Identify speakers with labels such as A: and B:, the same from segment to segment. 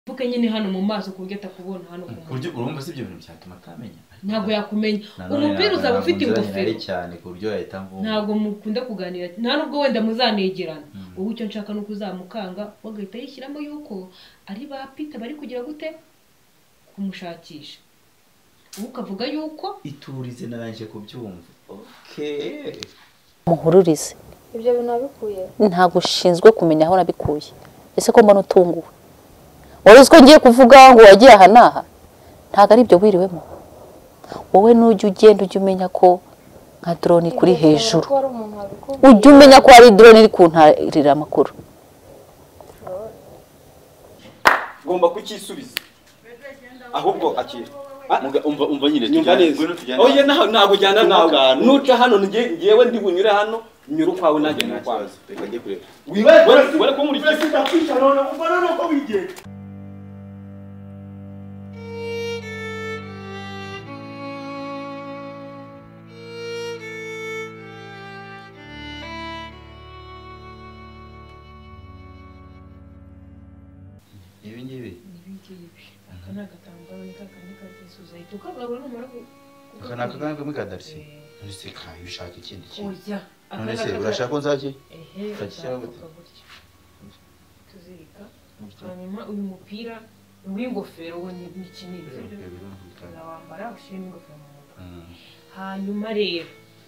A: Vuke nyine hano mu maso ku buryo atakubona hano ku
B: buryo urumva sibyo bintu byatuma atamenya
A: ntago yakumenya umupira uzaba ufite ingofero
B: cyane ku buryo yahita mvuga
A: ntago mukunda kuganira nta nubwo wenda muzanegerana wowe icyo nshaka no kuzamukanga wagahita yishyiramo yuko ari ba Peter bari kugira gute kumushakisha ukavuga yuko
B: iturize naranje kubyumva okay
C: muhururize
D: ibyo bintu nabikuye
C: ntago ushinzwe kumenya aho nabikuye ese ko mbona utunguwe wari ko ngiye kuvuga ngo wagiye aha naha ntago ari byo wiriwemo wowe nujye ugenda ujye umenya ko nka drone kuri hejuru ujye umenya ko ari drone iri kuntarira amakuru
E: ngomba kukisubiza ahubwo akira
B: umva nyine
E: nyumva neza oye ntago jyana nawe nuca hano ngewe ndi bunyure hano nyuru kwawe nanjye nakwaza reka ngiye kureba wibere ko muri kisi kwica none umva none ko wigenda
B: ibingibi
A: akana gatambaro ni kakani kagesuza itukagarura numara
B: akana kaganga mukadarisi nise kayo ushaka ikindi kintu
A: oya
B: none se urashaka nzaki
A: tuzirika hanyuma uyu mupira w'ingofero wo ni kinini wambara ushiremo ingofero mu mutwe hanyuma rero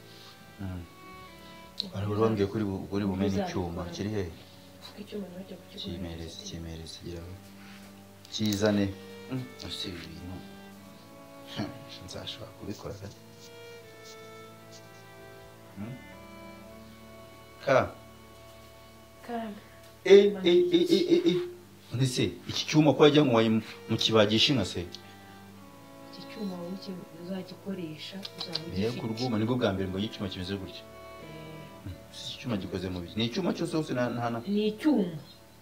B: ari urongeye kuri bumenye icyuma kiri he
A: icyuma nacyo
B: kimereze giraho kizane ese ibintu nzashobora kubikora gake ndetse iki cyuma ko wajya mu kibagisha inka se
A: iki cyuma uzagikoresha
B: yego urwuma nibwo bwa mbere ngo icyuma kimeze gutya iki cyuma gikoze mu biki ni icyuma cyose hose
A: ni icyuma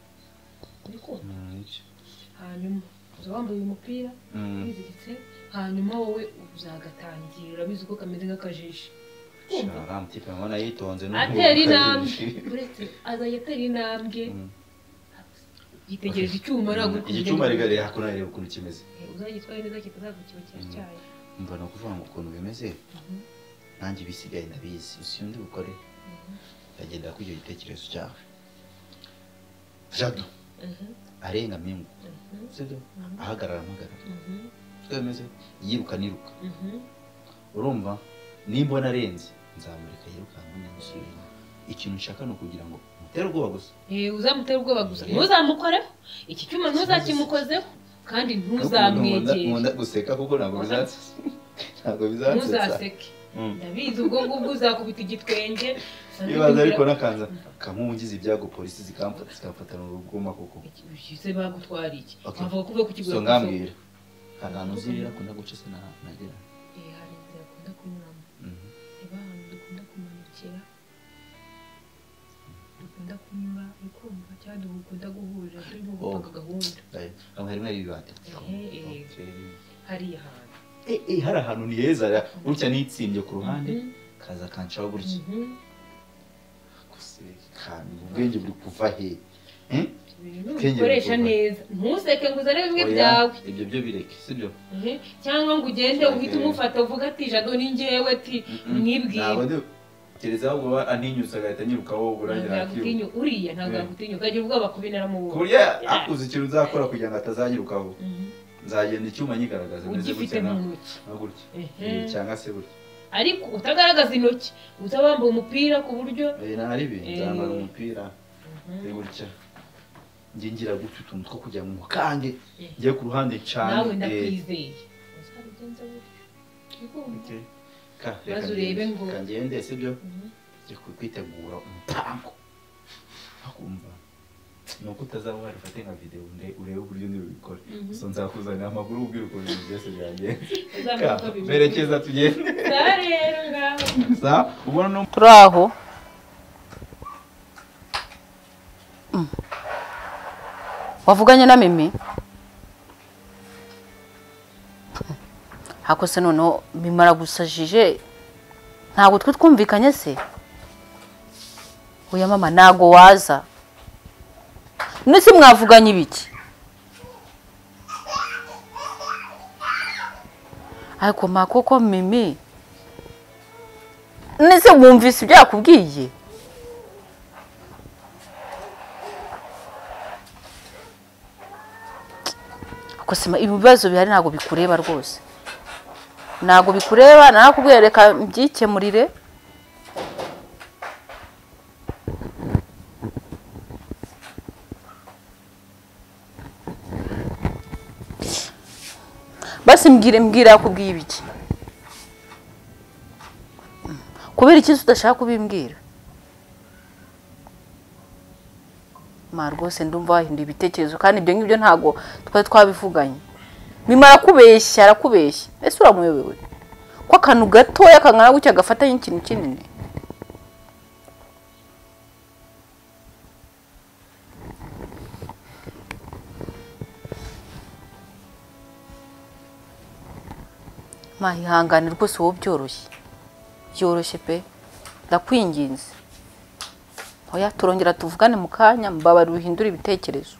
A: hanyuma uzawambaye umupira wiziritse hanyuma wowe uzagatangira bizi ko kameze nk'akajiji
B: mutipe mbona yitonze
A: atera intambwe uretse azajya atera intambwe yitegereje icyuma ntabwo
B: iki cyuma rigare hakuna reba ukuntu kimeze
A: uzagitwaye neza kitazagukiba cyane
B: umva no kuvuga ngo ukuntu bimeze nanjye bisigaye ndabizi usiyo ndi bukore ndagendera kuri icyo gitekerezo cyawe jado arenga mingu sibyo ahagarara twemeze yiruka niruka urumva nimbona arenze nzamureka yiruka ngo nmusubire ikintu nshaka no kugira ngo mutere ubwoba gusa
A: uzamutera ubwoba gusa ntuzamukoreho iki cyuma ntuzakimukozeho kandi ntuzamwegere
B: nkunda guseka kuko ntabwo bizansetsa
A: ntuzaseke ndabizi ubwo ngubwo uzakubita igitwenge
B: ibaza ariko nakanza kamungiza ibyago polisi zikamfatana uruguma koko
A: se bagutwara iki bavuga kuve ku kigo
B: so ngambwira ahantu uzirira akunda guca se nagera
A: hari inzira akunda kunyuramo reba ahantu dukunda kumanukira dukunda kunyura ukumva cyangwa dukunda guhurira turi mu gupanga gahunda
B: aho harimo ibibate
A: hariya hantu
B: hari ahantu ni heza gutya n'itsimbye ku ruhande kaza kancaho gutya ubwenge buri kuva he
A: ukoresha neza ntuseke ngo uzane bimwe byawe
B: ibyo byo bireke sibyo
A: cyangwa ngo ugende uhite umufata uvuga ati jado ni njyewe ati mwibwire
B: kereza ahubwo aninyusa agahita anyirukaho uburangira
A: akiruka uriya ntabwo yakutinyuka agira ubwoba kubinara mu bubu
B: kuriya akuze ikintu uzakora kugira ngo atazanyirukaho nzagenda icyuma nyigaragaza
A: meze gutya
B: gutya cyangwa se gutya
A: ariko utagaragaza intoki uzabambaye umupira ku buryo
B: ntari bi nzambara umupira gutya ngira gutya utuntu two kujya mu mukange ngiye ku ruhande cyane
A: nawe ndakwizeye uzabigenza gutya maze urebe ngo
B: kangende sibyo ngiye kwitegura umupango akumva nuko utazaba warifate nka video urebe uburyo ndibikora so nzakuzanira amakuru ubwira ukuntu ibintu byose byagenze berekeza tugende
A: rero ngaho
B: sa ubona no
C: turaho wavuganye na Mimi hako se noneho bimara gusajije ntabwo twe twumvikanye se oya mama ntago waza nese mwavuganye ibiki ariko makoko Mimi nese wumvise ibyo yakubwiye akosema ibibazo bihari ntago bikureba rwose ntago bikureba nakubwiye reka mbyikemurire basi mbwira yakubwiye ibiki kubera iki udashaka kubimbwira ma rwose ndumva wahinda ibitekerezo kandi ibyo ngibyo ntago twari twabivuganye Mimara kubeshya arakubeshya ese uramuyobewe ko akantu gatoya kangana gutya gafatanye ikintu kinini ma ihangane rwose wowe byoroshye pe ndakwinginze oya turongera tuvugane mu kanya mbabara uhindura ibitekerezo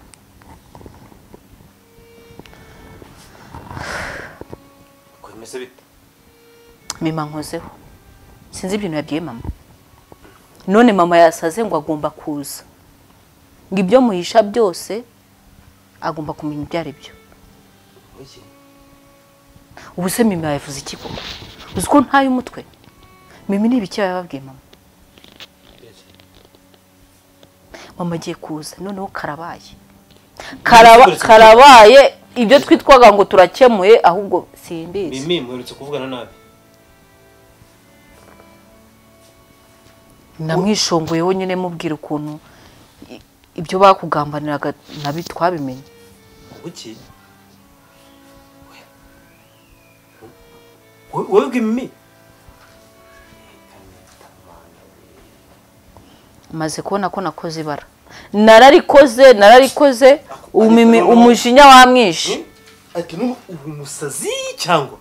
E: kwemeze bite
C: Mima nkozeho sinzi ibintu yabwiye mama none mama yasaze ngo agomba kuza ngo ibyo muhisha byose agomba kumenya ibyo ari byo ubu se Mima yavuze iki koko uzi ko ntaye umutwe Mimi ni ibiki yababwiye mama mama agiye kuza noneho karabaye ibyo twitwaga ngo turakemuye ahubwo simbizi
E: Mimi mwerutse kuvugana nabi
C: namwishongoye nyine mubwira ukuntu ibyo bakugambaniraga nabi twabimenye
E: uki wewe Mimi
C: maze kubona ko nakoze ibara nararikoze umimi umujinya wamwishi
E: ati umusazi cyangwa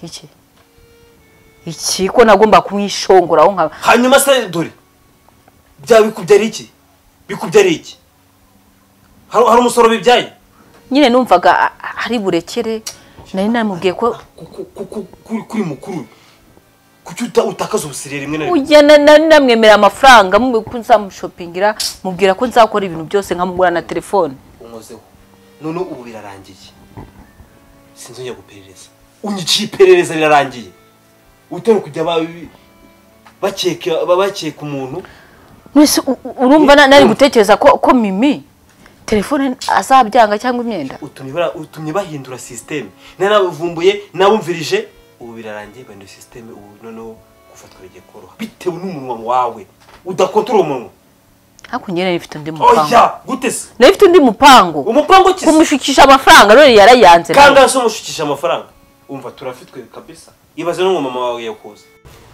C: iki ko nagomba kumwishongora aho nkaba
E: hanyuma se dore bikubyari iki hari umusoro bibyaye
C: nyine numvaga ari burekere nari namubwiye ko
E: kuri mukuru kuki utakaza ubusirere rimwe na rimwe
C: ujyana namwemera amafaranga ko nzamushopingira mubwira ko nzakora ibintu byose nkamugura na telefone
E: unkozeho none ubu birarangiye sinzongera guperereza unyiciye iperereza birarangiye utari kujya bakeka umuntu
C: mwese urumva nari gutekereza ko Mimi telefone azabyanga cyangwa imyenda
E: utumye bahindura system narabuvumbuye nabumvirije ubu birarangiye bande system ubu noneho gufatwa bigiye koroha bitewe n'umunwa wawe udakontrola umunwa
C: hakunyere ifite undi mupango
E: oya gutese
C: nifite undi mupango
E: umupango kisi
C: kumushukisha amafaranga rero yarayanze
E: kanga so mushukisha amafaranga umva turafitwe kabisa ibaze no mama wawe yakoze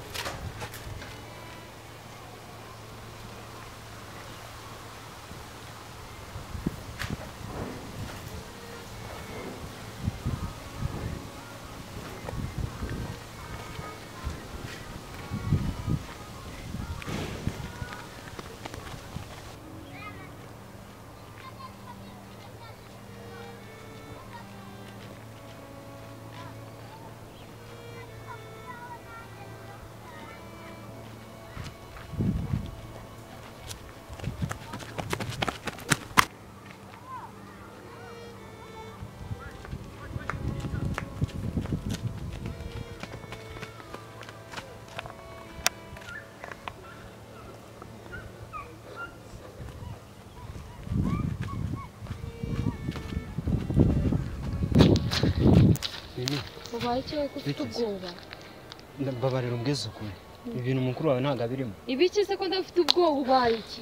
D: ubaye cyo kufite ubwoba
F: ndababarira umbwiza ukuri ibintu mukuru wawe ntago abirimo
D: ibiki se ko ndafite ubwoba ubaye iki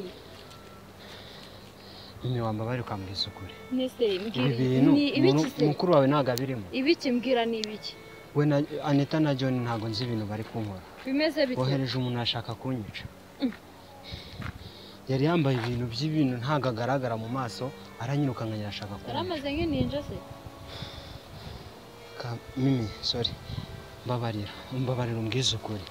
F: Mimi wambabare ukambwiza ukuri
D: nese
F: ibintu mukuru wawe ntago abirimo
D: ibiki mbwira ni ibiki
F: we na Anita na John ntago nzi ibintu bari kunkora
D: bimeze bite
F: bohereje umuntu ashaka kunyica yari yambaye ibintu by'ibintu ntago agaragara mu maso aranyiruka nkanya ashaka kunyica
D: yaramaze nk'inninja se
F: Mimi sorry mbabarira umbwiza ukuri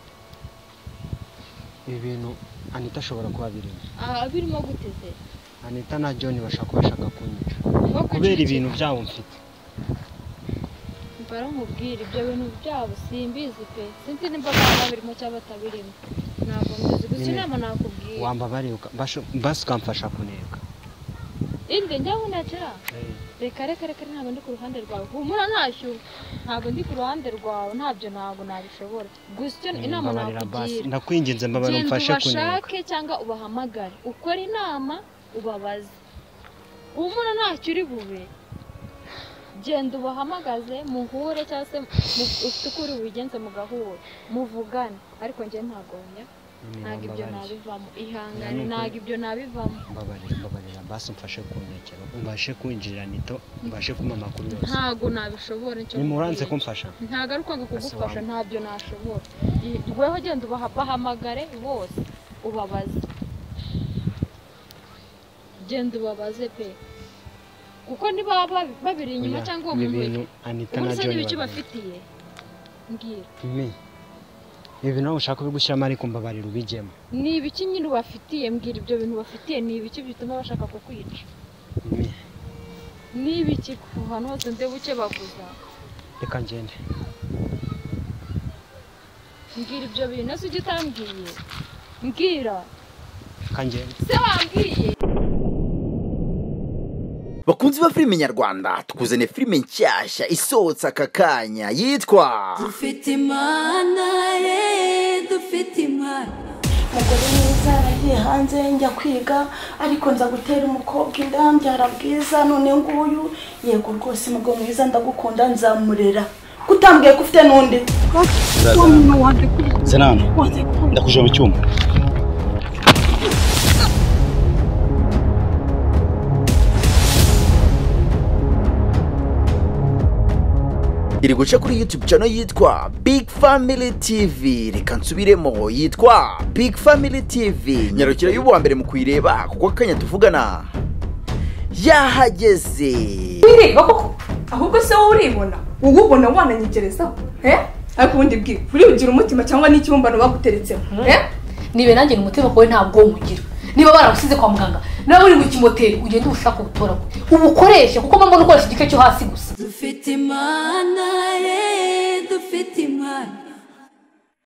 F: ibintu Anita ashobora kuba birimo
D: birimo guteze
F: Anita na John bashaka kunyica kubera ibintu byabo mfite
D: mbara nkubwira ibyo bintu byabo simbizi pe sinzi nimba baba birimo cyangwa batabirimo ntabwo mbizi gusa inama nakubwira
F: wambabariye basi ukamfasha kuneka
D: inde njya nkunakira reka ntabwo ndi ku ruhande rwawe humura ntashyu ntabwo ndi ku ruhande rwawe ntabwo nabishobora gusa inama nakugira
F: ndakwinginze mbabara umfashe kuneka
D: bashake cyangwa ubahamagare ukora inama ubabaze humura ntacyo uri bube genda ubahamagaze muhure cyangwa se ufite uko uri bubigenze mugahura muvugane ariko njye ntabwo ibyo nabivamo ihangane ntabwo ibyo nabivamo
F: mbabarira basi umfashe kunekera umbashe kwinjirira nito umbashe kumpa amakuru yose
D: ntabwo nabishobora icyo
F: nimuranze kumfasha
D: ntabwo ari ukwanga kugufasha ntabyo nashobora weho genda ubahamagare bose ubabaze genda ubabaze pe kuko niba babiri inyuma cyangwa uwo muntu
F: Anita na John
D: n'ibiki bafitiye mbwira
F: ibi nawe ushaka kubigushyiramo ariko mbabarira ubigemo
D: ni ibiki nyine ubafitiye mbwira ibyo bintu bafitiye ni ibiki bituma bashaka kukwica ni ibiki ku hantu hose nde buke baguza
F: reka ngende
D: mbwira ibyo bintu ese ujye utambwiye mbwira
F: reka ngende
D: se wambwiye
B: bakunzi ba filime nyarwanda tukuzane filime nshyashya isohotse aka kanya yitwa
G: dufite imana dufite imana.
H: umugore mwiza yaragiye hanze njya kwiga ariko nza gutera umukobwa inda mbyara bwiza none nguyu yego rwose umugabo mwiza ndagukunda nzamurera kutambwiye ko ufite n'undi
B: Zenano ndakuje mu cyuma iri guca kuri YouTube channel yitwa Big Family TV reka nsubiremo yitwa Big Family TV nyarukira y'ubuwa mbere mu kuyireba kuko akanya tuvugana yahageze
I: wireba koko ahubwo se wowe uribona ubona wananyegerezaho ariko ubundi bwi uri ugira umutima cyangwa n'ikibumbano baguteretseho
C: nibe nanjye umutima kowe ntabwo umugira niba baragusize kwa muganga nawe uri mu kimoteri ugende ushaka ubutora ubukoreshe kuko mbona ukoresha igike cyo hasi gusa
G: dufite imana